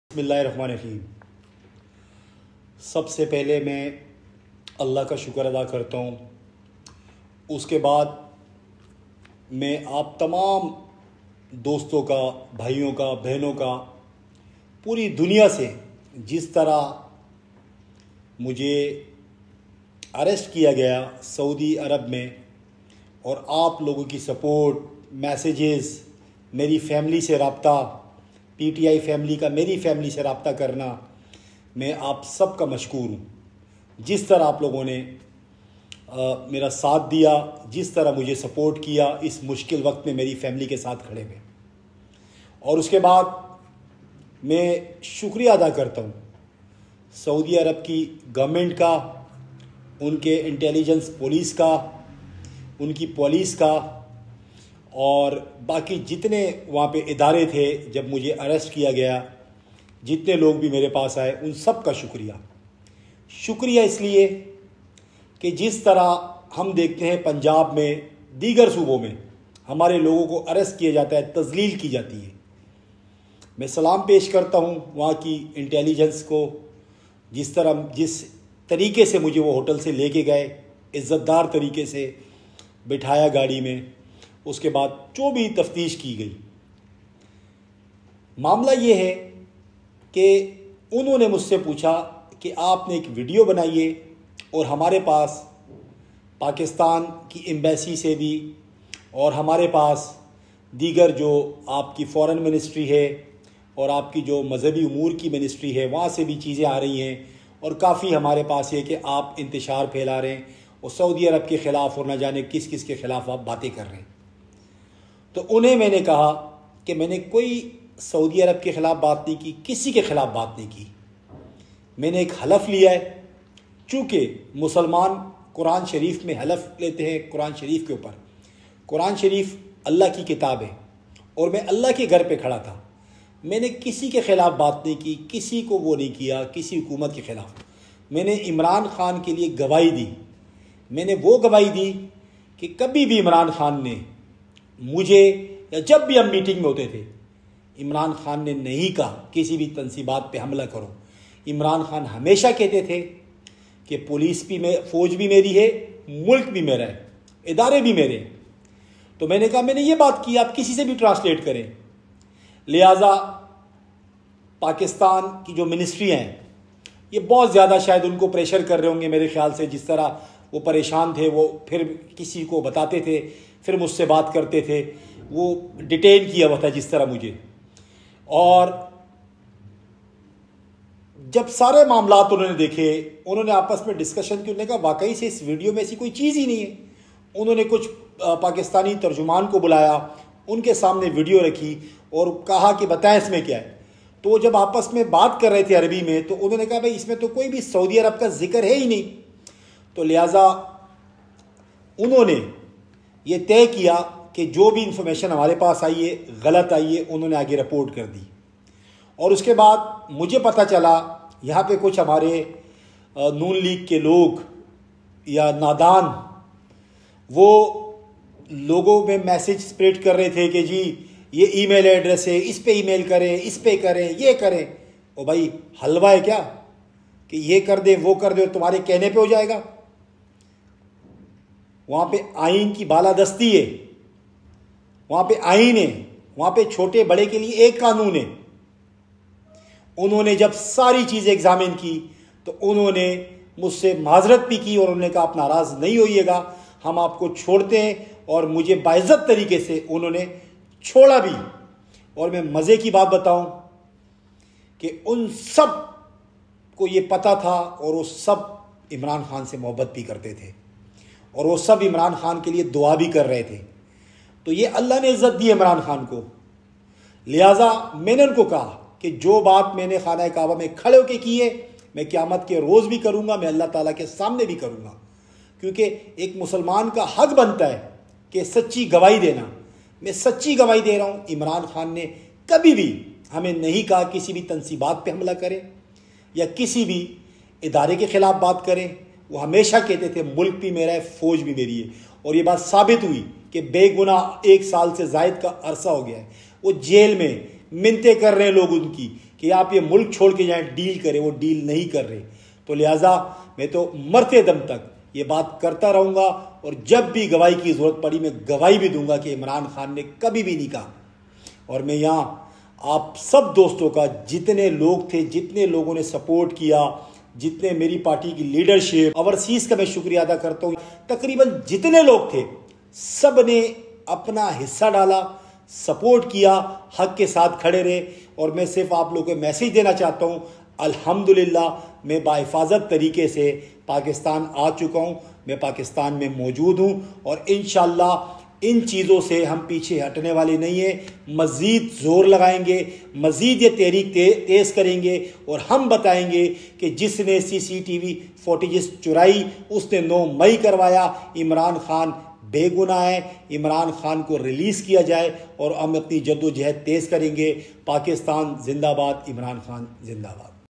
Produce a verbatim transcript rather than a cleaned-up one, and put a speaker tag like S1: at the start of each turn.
S1: बिस्मिल्लाहिर्रहमानिर्रहीम। सबसे पहले मैं अल्लाह का शुक्र अदा करता हूँ। उसके बाद मैं आप तमाम दोस्तों का, भाइयों का, बहनों का, पूरी दुनिया से जिस तरह मुझे अरेस्ट किया गया सऊदी अरब में और आप लोगों की सपोर्ट, मैसेजेस, मेरी फैमिली से रब्ता, पीटीआई फैमिली का मेरी फैमिली से रब्ता करना, मैं आप सब का मशकूर हूँ। जिस तरह आप लोगों ने आ, मेरा साथ दिया, जिस तरह मुझे सपोर्ट किया इस मुश्किल वक्त में मेरी फैमिली के साथ खड़े हुए। और उसके बाद मैं शुक्रिया अदा करता हूँ सऊदी अरब की गवर्नमेंट का, उनके इंटेलिजेंस पुलिस का, उनकी पुलिस का और बाकी जितने वहाँ पे इदारे थे। जब मुझे अरेस्ट किया गया, जितने लोग भी मेरे पास आए, उन सब का शुक्रिया। शुक्रिया इसलिए कि जिस तरह हम देखते हैं पंजाब में, दीगर सूबों में हमारे लोगों को अरेस्ट किया जाता है, तजलील की जाती है। मैं सलाम पेश करता हूँ वहाँ की इंटेलिजेंस को, जिस तरह जिस तरीके से मुझे वो होटल से लेके गए, इज़्ज़तदार तरीके से बिठाया गाड़ी में। उसके बाद जो भी तफ्तीश की गई, मामला ये है कि उन्होंने मुझसे पूछा कि आपने एक वीडियो बनाई है और हमारे पास पाकिस्तान की एम्बेसी से भी और हमारे पास दीगर जो आपकी फ़ॉरेन मिनिस्ट्री है और आपकी जो मजहबी उमूर की मिनिस्ट्री है, वहाँ से भी चीज़ें आ रही हैं और काफ़ी हमारे पास ये कि आप इंतशार फैला रहे हैं और सऊदी अरब के ख़िलाफ़ और न जाने किस किस के ख़िलाफ़ आप बातें कर रहे हैं। तो उन्हें मैंने कहा कि मैंने कोई सऊदी अरब के ख़िलाफ़ बात नहीं की, किसी के ख़िलाफ़ बात नहीं की। मैंने एक हलफ लिया है, चूँकि मुसलमान कुरान शरीफ में हलफ लेते हैं कुरान शरीफ के ऊपर। कुरान शरीफ अल्लाह की किताब है और मैं अल्लाह के घर पे खड़ा था। मैंने किसी के ख़िलाफ़ बात नहीं की, किसी को वो नहीं किया, किसी हुकूमत के ख़िलाफ़। मैंने इमरान ख़ान के लिए गवाही दी। मैंने वो गवाही दी कि कभी भी इमरान ख़ान ने मुझे, या जब भी हम मीटिंग में होते थे, इमरान ख़ान ने नहीं कहा किसी भी तंसीबात पे हमला करो। इमरान ख़ान हमेशा कहते थे कि पुलिस भी में फ़ौज भी मेरी है, मुल्क भी मेरा है, इदारे भी मेरे हैं। तो मैंने कहा मैंने ये बात की, आप किसी से भी ट्रांसलेट करें। लिहाजा पाकिस्तान की जो मिनिस्ट्री हैं, ये बहुत ज़्यादा शायद उनको प्रेशर कर रहे होंगे मेरे ख्याल से। जिस तरह वो परेशान थे, वो फिर किसी को बताते थे, फिर मुझसे बात करते थे, वो डिटेन किया हुआ था जिस तरह मुझे। और जब सारे मामलात उन्होंने देखे, उन्होंने आपस में डिस्कशन की। उन्होंने कहा वाकई से इस वीडियो में ऐसी कोई चीज़ ही नहीं है। उन्होंने कुछ पाकिस्तानी तर्जुमान को बुलाया, उनके सामने वीडियो रखी और कहा कि बताएं इसमें क्या है। तो जब आपस में बात कर रहे थे अरबी में, तो उन्होंने कहा भाई इसमें तो कोई भी सऊदी अरब का जिक्र है ही नहीं। तो लिहाजा उन्होंने ये तय किया कि जो भी इंफॉर्मेशन हमारे पास आई है, गलत आई है, उन्होंने आगे रिपोर्ट कर दी। और उसके बाद मुझे पता चला यहाँ पे कुछ हमारे नून लीग के लोग या नादान, वो लोगों में मैसेज स्प्रेड कर रहे थे कि जी ये ईमेल एड्रेस है, इस पे ईमेल करें, इस पे करें, ये करें। ओ भाई हलवा है क्या कि ये कर दे वो कर दे और तुम्हारे कहने पे हो जाएगा? वहाँ पे आइन की बालादस्ती है, वहाँ पे आइन है, वहाँ पे छोटे बड़े के लिए एक कानून है। उन्होंने जब सारी चीज़ें एग्जामिन की तो उन्होंने मुझसे माजरत भी की और उन्होंने कहा आप नाराज़ नहीं होइएगा, हम आपको छोड़ते हैं। और मुझे बाइज्जत तरीके से उन्होंने छोड़ा भी। और मैं मज़े की बात बताऊं कि उन सब को ये पता था और वो सब इमरान ख़ान से मोहब्बत भी करते थे और वो सब इमरान ख़ान के लिए दुआ भी कर रहे थे। तो ये अल्लाह ने इज़्ज़त दी इमरान ख़ान को। लिहाजा मैंने उनको कहा कि जो बात मैंने खाना काबा में खड़े होकर की है, मैं क़यामत के रोज़ भी करूँगा, मैं अल्लाह ताला के सामने भी करूँगा। क्योंकि एक मुसलमान का हक बनता है कि सच्ची गवाही देना। मैं सच्ची गवाही दे रहा हूँ, इमरान ख़ान ने कभी भी हमें नहीं कहा किसी भी तंसीबात पे हमला करें या किसी भी इदारे के ख़िलाफ़ बात करें। वो हमेशा कहते थे मुल्क भी मेरा है, फ़ौज भी मेरी है। और ये बात साबित हुई कि बेगुनाह एक साल से ज़ायद का अरसा हो गया है, वो जेल में मिन्नतें कर रहे हैं लोग उनकी कि आप ये मुल्क छोड़ के जाएं डील करें, वो डील नहीं कर रहे। तो लिहाजा मैं तो मरते दम तक ये बात करता रहूँगा और जब भी गवाही की ज़रूरत पड़ी मैं गवाही भी दूंगा कि इमरान खान ने कभी भी नहीं कहा। और मैं यहाँ आप सब दोस्तों का, जितने लोग थे, जितने लोगों ने सपोर्ट किया, जितने मेरी पार्टी की लीडरशिप, ओवरसीज़ का मैं शुक्रिया अदा करता हूँ। तकरीबन जितने लोग थे सब ने अपना हिस्सा डाला, सपोर्ट किया, हक के साथ खड़े रहे। और मैं सिर्फ आप लोगों को मैसेज देना चाहता हूँ, अल्हम्दुलिल्लाह मैं बाहिफाजत तरीके से पाकिस्तान आ चुका हूँ, मैं पाकिस्तान में मौजूद हूँ और इंशाअल्लाह इन चीज़ों से हम पीछे हटने वाले नहीं हैं। मज़ीद ज़ोर लगाएंगे, मज़ीद ये तहरीक ते, तेज़ करेंगे और हम बताएंगे कि जिसने सीसीटीवी फुटेज चुराई उसने नौ मई करवाया। इमरान खान बेगुनाह है, इमरान खान को रिलीज़ किया जाए और हम अपनी जद्दोजहद तेज़ करेंगे। पाकिस्तान जिंदाबाद, इमरान खान जिंदाबाद।